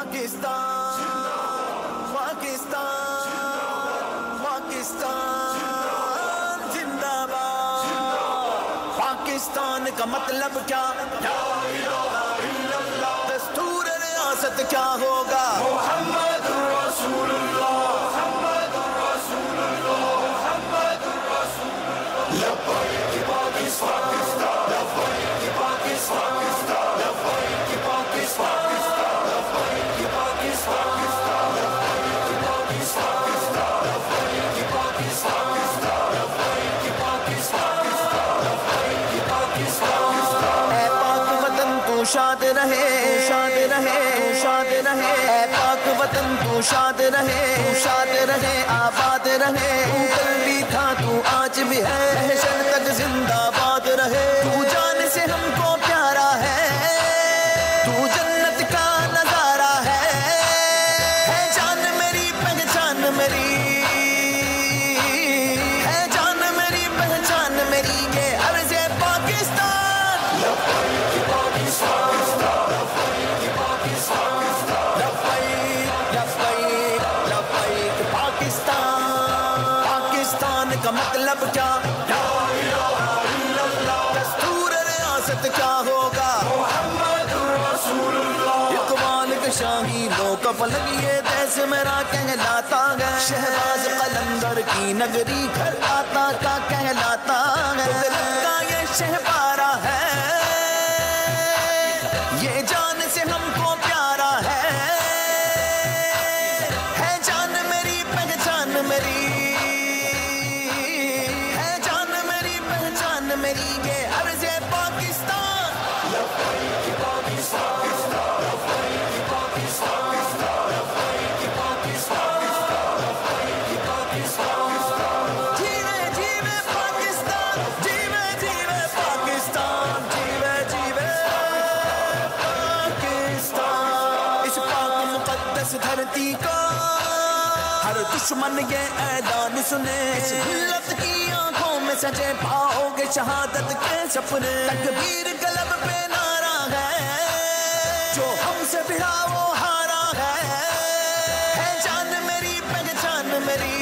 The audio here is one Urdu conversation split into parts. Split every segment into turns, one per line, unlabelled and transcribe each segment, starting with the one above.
پاکستان پاکستان پاکستان زندہ باد. پاکستان کا مطلب کیا؟ لا الہ الا اللہ. دستور ریاست کیا ہوگا؟ محمد رسول اللہ محمد رسول اللہ محمد رسول اللہ. لبیک پاکستان لبیک پاکستان لبیک پاکستان لبیک پاکستان لبیک پاکستان لبیک پاکستان لبیک پاکستان لبیک پاکستان. اے پاک وطن تو شاد رہے شاد رہے شاد رہے. اے پاک وطن تو شاد رہے شاد رہے آباد رہے. تو کل بھی تھا تو آج بھی ہے محشر تک زندہ باد رہے. تو جان سے ہم کو پیارا ہے تو جنت کا نظارہ ہے جان میری پہچان میری ہے جان میری پہچان میری یہ عرض پاکستان. لبیک پاکستان لبیک پاکستان لبیک لبیک لبیک پاکستان. پاکستان کا مطلب کیا؟ لا الہ الا اللہ. دستور ریاست کیا ہوگا؟ محمد رسول اللہ. اقبال کے شاہینوں کا فلک یہ دیس میرا کہلاتا ہے. شہباز قلندر کی نگری گھر آتا کا کہلاتا ہے. دل کا یہ شہبارہ ہے یہ جان سے ہم کو پیارا ہے جان میری پہچان میری ہے جان میری پہچان میری یہ عرض پاکستان. لبیک پاکستان لبیک پاکستان لبیک پاکستان لبیک پاکستان. جیوے جیوے پاکستان جیوے جیوے پاکستان جیوے جیوے پاکستان. اس پاک مقدس دھرتی کا ہر دشمن یہ اعلان سنے. اس ملت کی آنکھوں میں سجے پاؤ گے شہادت کے سپنے. تکبیر قلب پہ نعرہ ہے جو ہم سے بڑا وہ ہارا ہے جان میری پہچان میری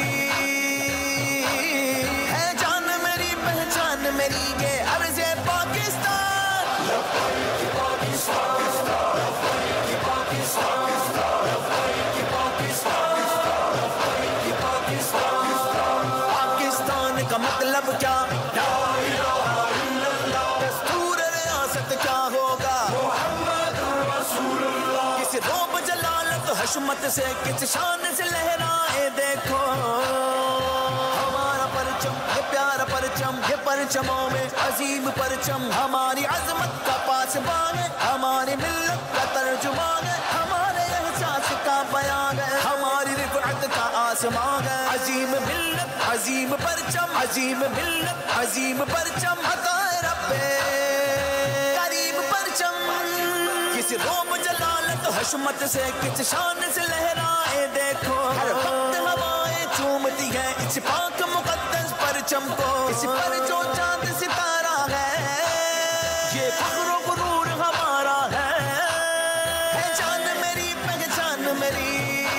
ہے جان میری پہچان میری یہ عرض پاکستان. لبیک پاکستان لبیک پاکستان لبیک پاکستان لبیک پاکستان. پاکستان کا مطلب کیا؟ لا الہ الا اللہ. دستور ریاست کیا ہوگا؟ محمد رسول اللہ. کس روب جلالت حشمت سے کس شان سے لہرائے دیکھو ہمارا پرچم یہ پیارا پرچم یہ پرچموں میں عظیم پرچم. ہماری عظمت کا پاسبان ہے ہماری ملت کا ترجمان ہے ہمارے احساس کا بیان ہے ہماری رفعت کا آسمان ہے. عظیم ملت عظیم پرچم عظیم ملت عظیم پرچم عطائے رب کریم پرچم. کس روب جلالت حشمت سے کس شان سے لہرائے دیکھو ہر وقت ہوائیں چومتی ہے اس پاک مقدس پرچم کو. اس پر جو چاند ستارہ ہے یہ فخر و غرور ہمارا ہے جان میری پہچان میری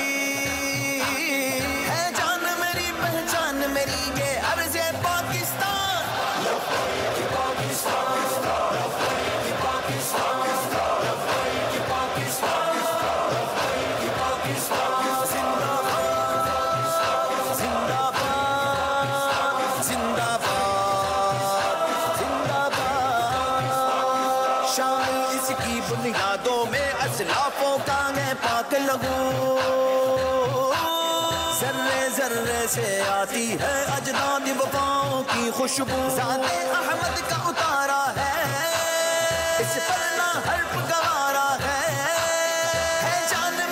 ہے جان میری پہچان میری یہ عرض پاکستان. لبیک پاکستان لبیک پاکستان لبیک پاکستان لبیک پاکستان. زندہ باد زندہ باد زندہ باد زندہ باد. شان اس کی بنیادوں میں اسلافوں کا ہے پاک لہو. ذرے ذرے سے آتی ہے اجداد وفاؤں کی خوشبو. ذات احمد کا اتارا ہے اس پر نہ حرف گوارا ہے جان